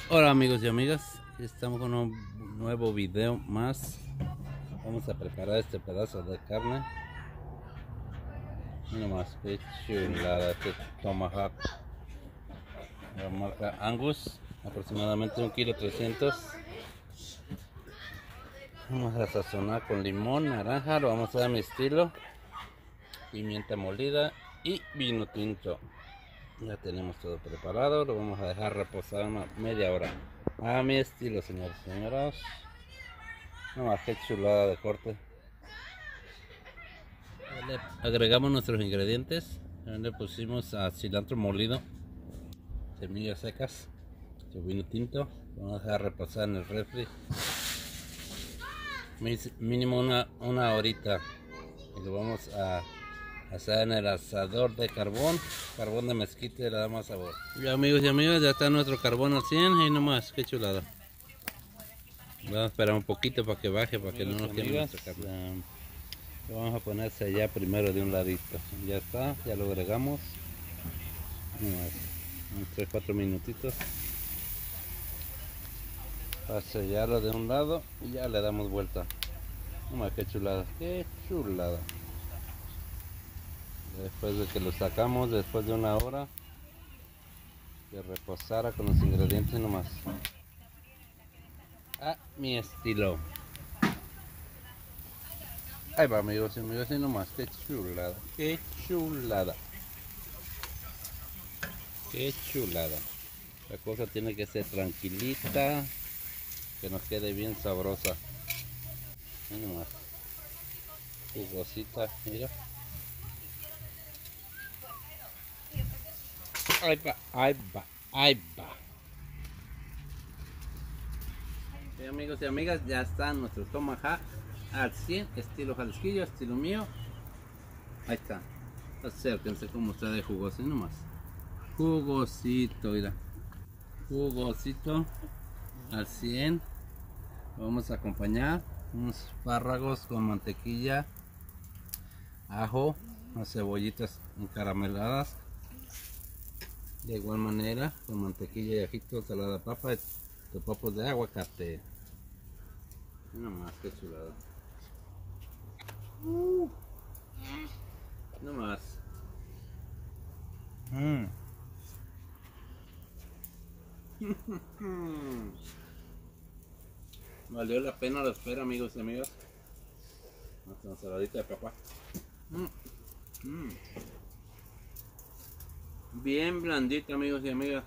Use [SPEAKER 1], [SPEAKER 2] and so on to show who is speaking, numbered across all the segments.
[SPEAKER 1] Hola amigos y amigas, estamos con un nuevo video más. Vamos a preparar este pedazo de carne. Mira más, qué chulada, este tomahawk, la marca Angus, aproximadamente 1,3 kg. Vamos a sazonar con limón, naranja, lo vamos a dar a mi estilo, pimienta molida y vino tinto. Ya tenemos todo preparado, lo vamos a dejar reposar una media hora a mi estilo, señores y señoras. No, qué chulada de corte. Le agregamos nuestros ingredientes. Le pusimos a cilantro molido, semillas secas, vino tinto. Vamos a dejar reposar en el refri mínimo una horita, y lo vamos a hacer en el asador de carbón de mezquite, le da más sabor. Ya amigos y amigas, ya está nuestro carbón al 100 y nomás, qué chulada. Vamos a esperar un poquito para que baje, para que no nos queme nuestra carne. Lo vamos a ponerse ya primero de un ladito. Ya está, ya lo agregamos. Unos 3-4 minutitos para sellarlo de un lado y ya le damos vuelta. Qué chulada, qué chulada. Después de que lo sacamos, después de una hora, que reposara con los ingredientes nomás a mi estilo. Ahí va amigos y amigas, y nomás, qué chulada, qué chulada, qué chulada. La cosa tiene que ser tranquilita, que nos quede bien sabrosa. Ahí nomás, jugosita, mira. Ahí va, ahí va, ahí va. Sí, amigos y amigas, ya está nuestro tomahawk al 100, estilo jalisquillo, estilo mío. Ahí está. Acérquense como está de jugoso, nomás. Jugosito, mira. Jugosito al 100. Lo vamos a acompañar unos espárragos con mantequilla, ajo, unas cebollitas encarameladas. De igual manera, con mantequilla y ajito, salada de papa, topapos de aguacate. No más, qué chulada. No más. Valió la pena la espera, amigos y amigas. Nuestra ensaladita de papa. Bien blandita, amigos y amigas.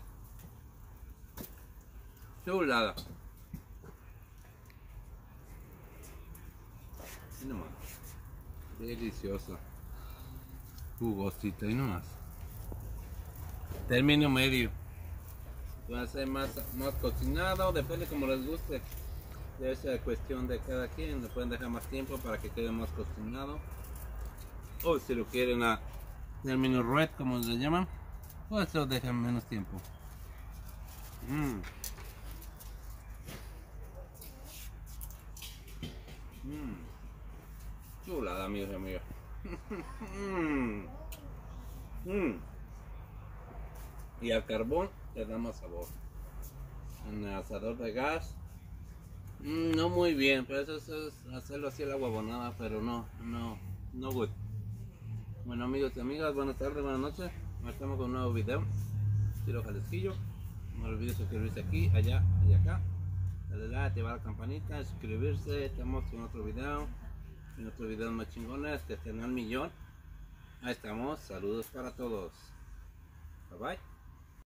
[SPEAKER 1] Chulada. Y nomás. Deliciosa. Jugosita y nomás. Término medio. Puede ser más cocinado, depende como les guste. Debe ser cuestión de cada quien. Le pueden dejar más tiempo para que quede más cocinado. O si lo quieren a término red, como le llaman, pues lo dejan menos tiempo. Chulada, amigos y amigas. Y al carbón le da más sabor. En el asador de gas, no muy bien, pero eso es hacerlo así a la huevonada, pero no good. Bueno amigos y amigas, buenas tardes, buenas noches. Estamos con un nuevo video, estilo jalisquillo. No olvides suscribirse aquí, allá y acá. Dale like, activar la campanita, suscribirse. Estamos con otro video, en otros videos más chingones que estén al millón. Ahí estamos, saludos para todos. Bye bye.